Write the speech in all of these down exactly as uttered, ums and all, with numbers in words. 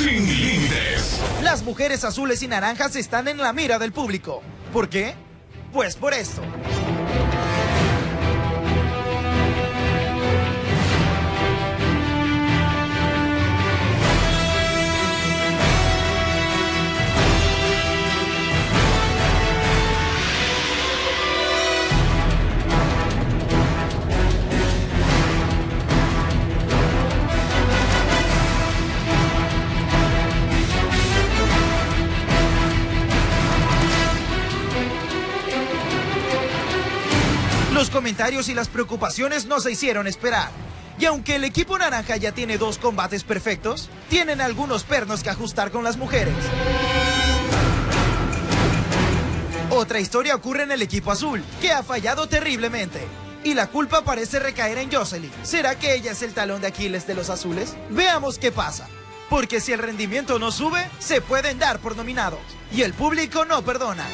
sin límites. Las mujeres azules y naranjas están en la mira del público. ¿Por qué? Pues por esto. Los comentarios y las preocupaciones no se hicieron esperar. Y aunque el equipo naranja ya tiene dos combates perfectos, tienen algunos pernos que ajustar con las mujeres. Otra historia ocurre en el equipo azul, que ha fallado terriblemente. Y la culpa parece recaer en Jocelyn. ¿Será que ella es el talón de Aquiles de los azules? Veamos qué pasa. Porque si el rendimiento no sube, se pueden dar por nominados. Y el público no perdona.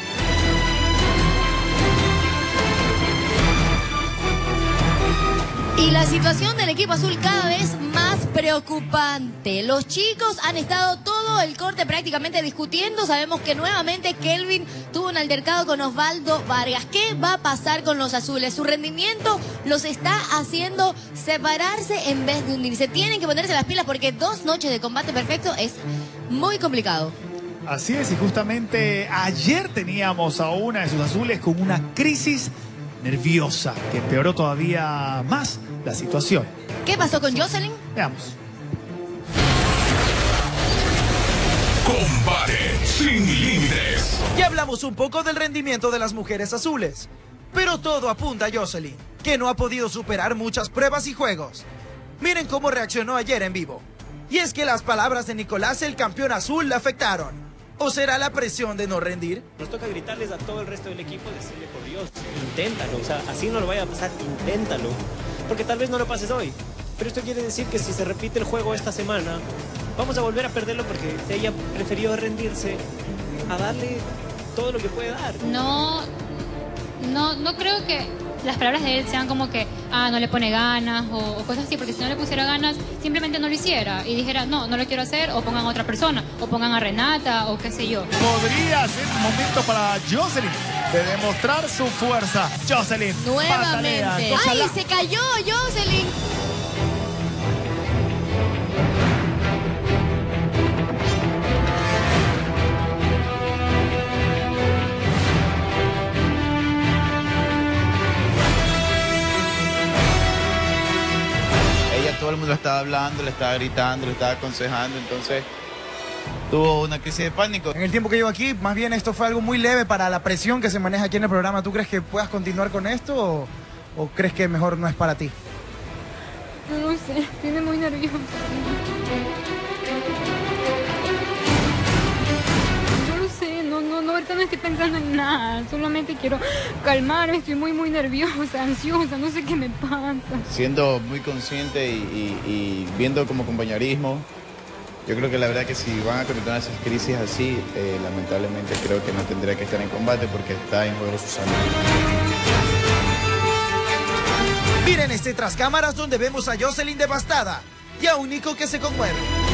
Y la situación del equipo azul cada vez más preocupante. Los chicos han estado todo el corte prácticamente discutiendo. Sabemos que nuevamente Kelvin tuvo un altercado con Osvaldo Vargas. ¿Qué va a pasar con los azules? Su rendimiento los está haciendo separarse en vez de unirse. Tienen que ponerse las pilas porque dos noches de combate perfecto es muy complicado. Así es, y justamente ayer teníamos a una de sus azules con una crisis nerviosa que empeoró todavía más la situación. ¿Qué pasó con Jocelyn? Veamos. Combate sin límites. Ya hablamos un poco del rendimiento de las mujeres azules, pero todo apunta a Jocelyn, que no ha podido superar muchas pruebas y juegos. Miren cómo reaccionó ayer en vivo. Y es que las palabras de Nicolás, el campeón azul, la afectaron. ¿O será la presión de no rendir? Nos toca gritarles a todo el resto del equipo, decirle por Dios, inténtalo, o sea, así no lo vaya a pasar, inténtalo, porque tal vez no lo pases hoy, pero esto quiere decir que si se repite el juego esta semana, vamos a volver a perderlo porque ella prefirió rendirse a darle todo lo que puede dar. No, no, no creo que las palabras de él sean como que, ah, no le pone ganas o, o cosas así, porque si no le pusiera ganas, simplemente no lo hiciera y dijera, no, no lo quiero hacer, o pongan a otra persona, o pongan a Renata, o qué sé yo. Podría ser un momento para Jocelyn de demostrar su fuerza. Jocelyn, nuevamente. Patalea, ¡Ay, se cayó Jocelyn! Todo el mundo le estaba hablando, le estaba gritando, le estaba aconsejando, entonces tuvo una crisis de pánico. En el tiempo que llevo aquí, más bien esto fue algo muy leve para la presión que se maneja aquí en el programa. ¿Tú crees que puedas continuar con esto o, o crees que mejor no es para ti? No lo sé, estoy muy nerviosa. No, no, no, ahorita no estoy pensando en nada, solamente quiero calmarme, estoy muy, muy nerviosa, ansiosa, no sé qué me pasa. Siendo muy consciente y, y, y viendo como compañerismo, yo creo que la verdad que si van a continuar esas crisis así, eh, lamentablemente creo que no tendría que estar en combate porque está en juego su salud. Miren este tras cámaras donde vemos a Jocelyn devastada y a un Nico que se conmueve.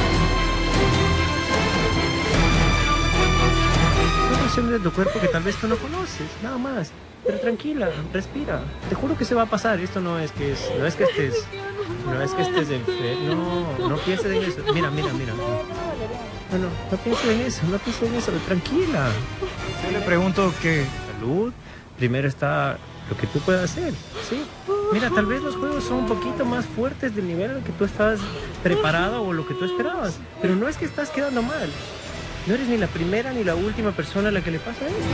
De tu cuerpo que tal vez tú no conoces, nada más. Pero tranquila, respira. Te juro que se va a pasar. Esto no es que es, no es que estés, no es que estés enfermo. No, no pienses en eso. Mira, mira, mira. No, no, no pienses en eso, no pienses en eso. Tranquila. Yo le pregunto que salud. Primero está lo que tú puedas hacer, ¿sí? Mira, tal vez los juegos son un poquito más fuertes del nivel al que tú estás preparado o lo que tú esperabas. Pero no es que estás quedando mal. No eres ni la primera ni la última persona a la que le pasa esto.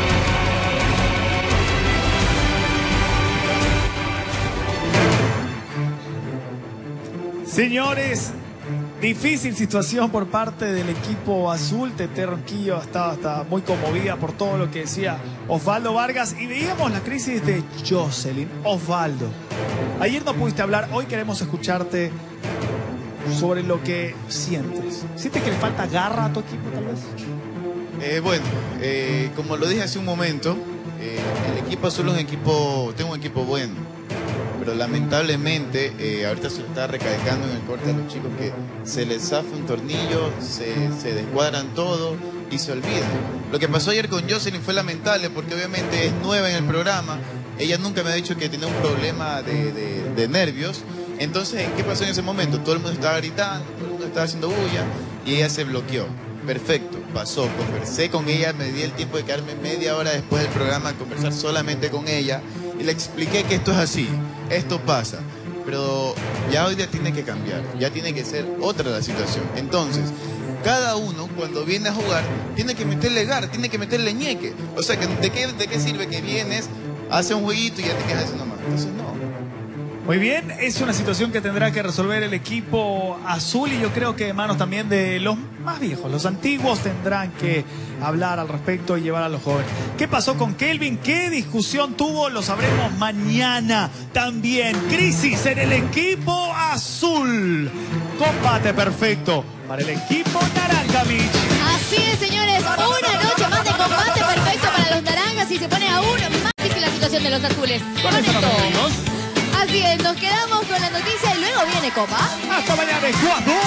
Señores, difícil situación por parte del equipo azul. Tete Ronquillo estaba, estaba muy conmovida por todo lo que decía Osvaldo Vargas. Y veíamos la crisis de Jocelyn. Osvaldo, ayer no pudiste hablar, hoy queremos escucharte sobre lo que sientes. ¿Sientes que le falta garra a tu equipo tal vez? Eh, bueno, eh, como lo dije hace un momento, eh, el equipo azul es un equipo, tengo un equipo bueno, pero lamentablemente eh, ahorita se está recalcando en el corte a los chicos que se les zafa un tornillo, se, se descuadran todo y se olvidan. Lo que pasó ayer con Jocelyn fue lamentable porque obviamente es nueva en el programa. Ella nunca me ha dicho que tenía un problema de, de, de nervios. Entonces, ¿qué pasó en ese momento? Todo el mundo estaba gritando, todo el mundo estaba haciendo bulla y ella se bloqueó. Perfecto, pasó, conversé con ella, me di el tiempo de quedarme media hora después del programa a conversar solamente con ella y le expliqué que esto es así, esto pasa, pero ya hoy día tiene que cambiar, ya tiene que ser otra la situación. Entonces, cada uno cuando viene a jugar tiene que meterle gar, tiene que meterle ñeque. O sea, que ¿de qué, de qué sirve que vienes, hace un jueguito y ya te quedas haciendo más? Entonces no. Muy bien, es una situación que tendrá que resolver el equipo azul y yo creo que de manos también de los más viejos, los antiguos tendrán que hablar al respecto y llevar a los jóvenes. ¿Qué pasó con Kelvin? ¿Qué discusión tuvo? Lo sabremos mañana. También crisis en el equipo azul. Combate perfecto para el equipo naranja, Mitch. Así es, señores, una noche más de combate perfecto para los naranjas y se pone aún más difícil la situación de los azules. Con esto nos despedimos. Así es, nos quedamos con la noticia y luego viene Copa. Hasta mañana, Ecuador.